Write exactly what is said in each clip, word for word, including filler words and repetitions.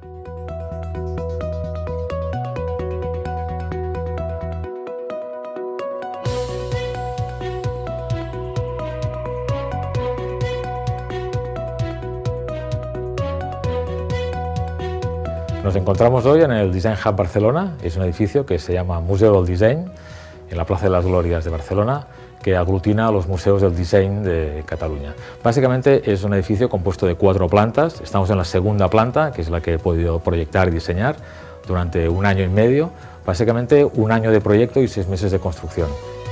Nos encontramos hoy en el Design Hub Barcelona. Es un edificio que se llama Museu del Disseny, en la Plaza de las Glorias de Barcelona, que aglutina a los museos del diseño de Cataluña. Básicamente es un edificio compuesto de cuatro plantas. Estamos en la segunda planta, que es la que he podido proyectar y diseñar durante un año y medio. Básicamente un año de proyecto y seis meses de construcción.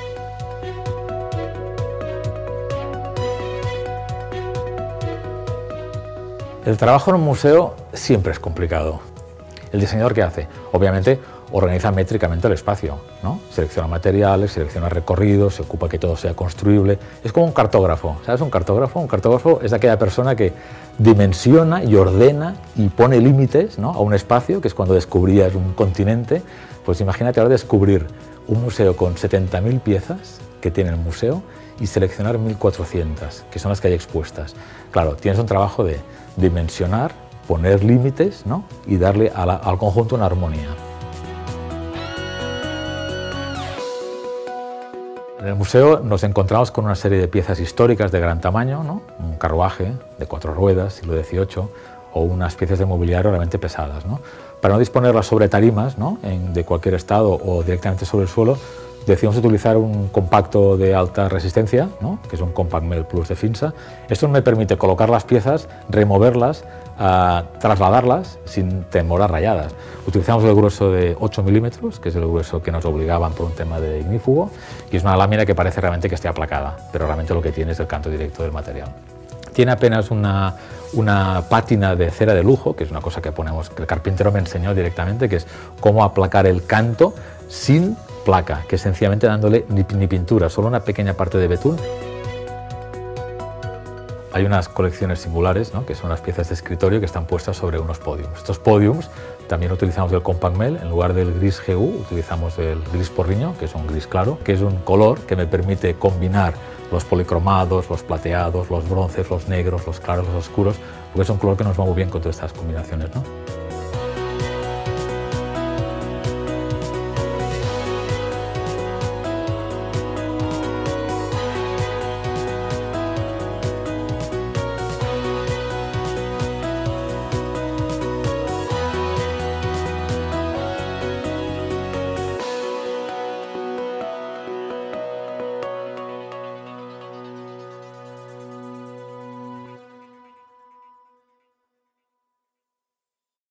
El trabajo en un museo siempre es complicado. ¿El diseñador qué hace? Obviamente organiza métricamente el espacio, ¿no? Selecciona materiales, selecciona recorridos, se ocupa que todo sea construible. Es como un cartógrafo, ¿sabes? Un cartógrafo, un cartógrafo es aquella persona que dimensiona y ordena y pone límites, ¿no?, a un espacio, que es cuando descubrías un continente. Pues imagínate ahora descubrir un museo con setenta mil piezas que tiene el museo y seleccionar mil cuatrocientas, que son las que hay expuestas. Claro, tienes un trabajo de dimensionar, poner límites, ¿no?, y darle a la, al conjunto una armonía. En el museo nos encontramos con una serie de piezas históricas de gran tamaño, ¿no?, un carruaje de cuatro ruedas, siglo dieciocho, o unas piezas de mobiliario realmente pesadas, ¿no? Para no disponerlas sobre tarimas, ¿no?, en, de cualquier estado o directamente sobre el suelo, decidimos utilizar un compacto de alta resistencia, ¿no?, que es un Compact Mel Plus de Finsa. Esto me permite colocar las piezas, removerlas, uh, trasladarlas sin temor a rayadas. Utilizamos el grueso de ocho milímetros, que es el grueso que nos obligaban por un tema de ignífugo, y es una lámina que parece realmente que esté aplacada, pero realmente lo que tiene es el canto directo del material. Tiene apenas una, una pátina de cera de lujo, que es una cosa que ponemos, que el carpintero me enseñó directamente, que es cómo aplacar el canto sin placa, que es sencillamente dándole ni, ni pintura, solo una pequeña parte de betún. Hay unas colecciones singulares, ¿no?, que son las piezas de escritorio que están puestas sobre unos podiums. Estos podiums también utilizamos el Compact Mel, en lugar del gris G U utilizamos el gris porriño, que es un gris claro, que es un color que me permite combinar los policromados, los plateados, los bronces, los negros, los claros, los oscuros, porque es un color que nos va muy bien con todas estas combinaciones, ¿no?